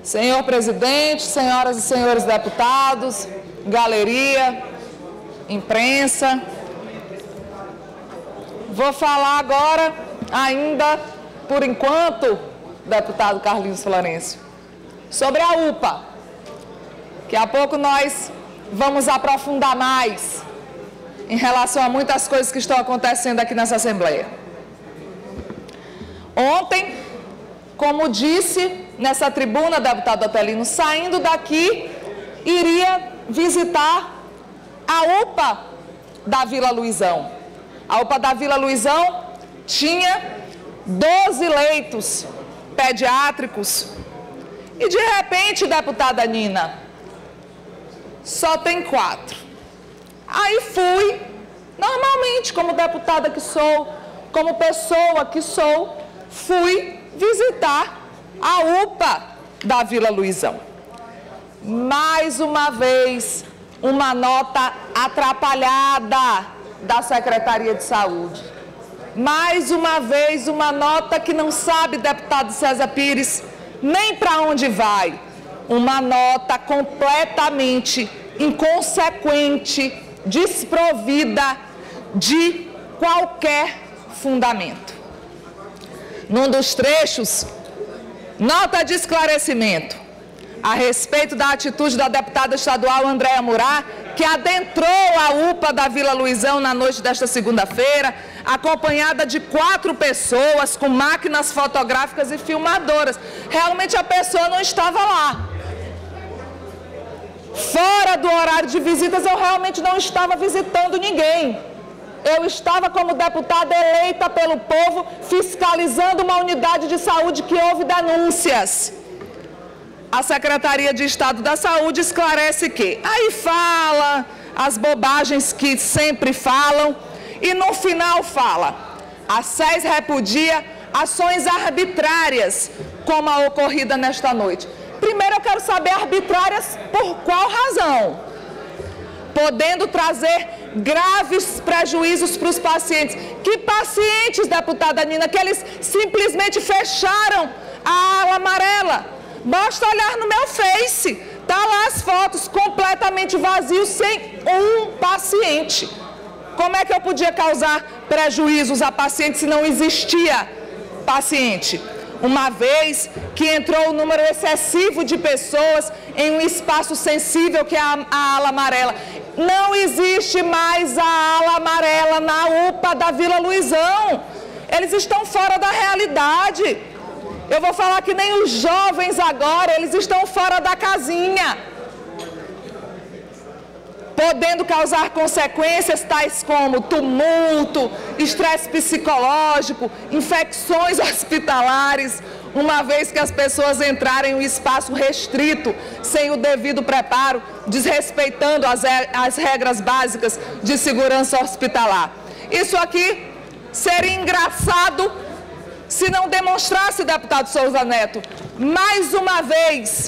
Senhor presidente, senhoras e senhores deputados, galeria, imprensa. Vou falar agora, ainda por enquanto, deputado Carlinhos Florencio, sobre a UPA. Daqui a pouco nós vamos aprofundar mais em relação a muitas coisas que estão acontecendo aqui nessa Assembleia. Ontem, como disse nessa tribuna, deputado Otelino, saindo daqui, iria visitar a UPA da Vila Luizão. A UPA da Vila Luizão tinha 12 leitos pediátricos e, de repente, deputada Nina, só tem 4. Aí fui, normalmente, como deputada que sou, como pessoa que sou, fui visitar a UPA da Vila Luizão. Mais uma vez, uma nota atrapalhada da Secretaria de Saúde. Mais uma vez, uma nota que não sabe, deputado César Pires, nem para onde vai. Uma nota completamente inconsequente, desprovida de qualquer fundamento. Num dos trechos, nota de esclarecimento a respeito da atitude da deputada estadual Andréa Murá, que adentrou a UPA da Vila Luizão na noite desta segunda-feira, acompanhada de 4 pessoas com máquinas fotográficas e filmadoras. Realmente a pessoa não estava lá. Fora do horário de visitas, eu realmente não estava visitando ninguém. Eu estava como deputada eleita pelo povo, fiscalizando uma unidade de saúde que houve denúncias. A Secretaria de Estado da Saúde esclarece que aí fala as bobagens que sempre falam e no final fala: a SES repudia ações arbitrárias como a ocorrida nesta noite. Primeiro eu quero saber arbitrárias por qual razão? Podendo trazer graves prejuízos para os pacientes. Que pacientes, deputada Nina, que eles simplesmente fecharam a ala amarela? Basta olhar no meu Face, tá lá as fotos completamente vazios, sem um paciente. Como é que eu podia causar prejuízos a paciente se não existia paciente? Uma vez que entrou um número excessivo de pessoas em um espaço sensível que é a ala amarela. Não existe mais a ala amarela na UPA da Vila Luizão. Eles estão fora da realidade. Eu vou falar que nem os jovens agora, eles estão fora da casinha. Podendo causar consequências tais como tumulto, estresse psicológico, infecções hospitalares, uma vez que as pessoas entrarem em um espaço restrito, sem o devido preparo, desrespeitando as regras básicas de segurança hospitalar. Isso aqui seria engraçado se não demonstrasse, deputado Souza Neto, mais uma vez,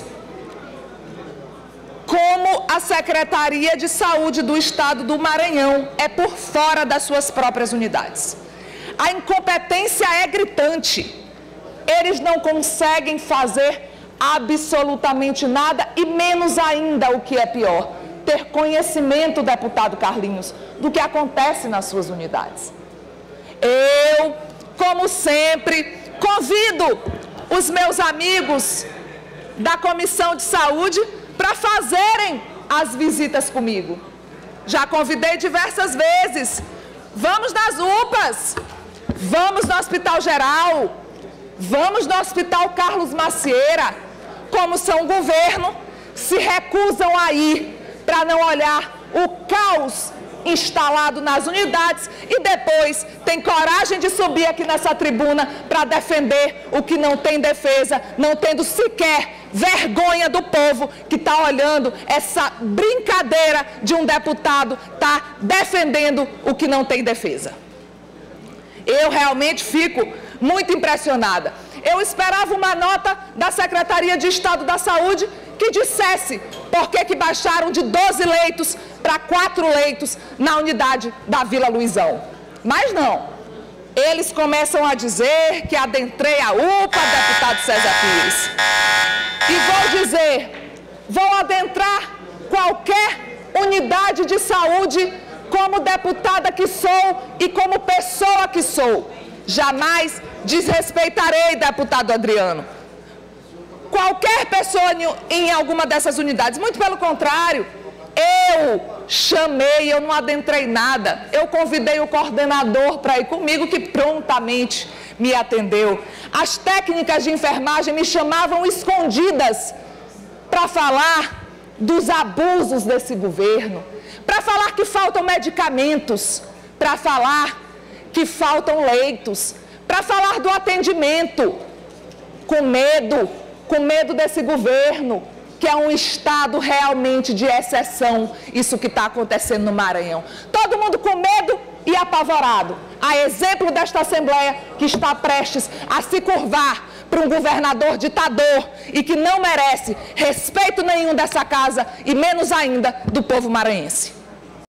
como a Secretaria de Saúde do Estado do Maranhão é por fora das suas próprias unidades. A incompetência é gritante. Eles não conseguem fazer absolutamente nada e menos ainda, o que é pior, ter conhecimento, deputado Carlinhos, do que acontece nas suas unidades. Eu, como sempre, convido os meus amigos da Comissão de Saúde para fazerem as visitas comigo. Já convidei diversas vezes. Vamos nas UPAs, vamos no Hospital Geral, vamos no Hospital Carlos Macieira. Como são governo, se recusam a ir para não olhar o caos instalado nas unidades e depois tem coragem de subir aqui nessa tribuna para defender o que não tem defesa, não tendo sequer vergonha do povo que está olhando essa brincadeira de um deputado tá defendendo o que não tem defesa. Eu realmente fico muito impressionada. Eu esperava uma nota da Secretaria de Estado da Saúde que dissesse por que baixaram de 12 leitos para 4 leitos na unidade da Vila Luizão. Mas não. Eles começam a dizer que adentrei a UPA, deputado César Pires. E vou dizer, vou adentrar qualquer unidade de saúde como deputada que sou e como pessoa que sou. Jamais desrespeitarei, deputado Adriano, qualquer pessoa em alguma dessas unidades. Muito pelo contrário, eu chamei, eu não adentrei nada. Eu convidei o coordenador para ir comigo, que prontamente me atendeu. As técnicas de enfermagem me chamavam escondidas para falar dos abusos desse governo, para falar que faltam medicamentos, para falar que faltam leitos, para falar do atendimento, com medo desse governo, que é um estado realmente de exceção, isso que está acontecendo no Maranhão. Todo mundo com medo e apavorado, a exemplo desta Assembleia que está prestes a se curvar para um governador ditador e que não merece respeito nenhum dessa casa e menos ainda do povo maranhense.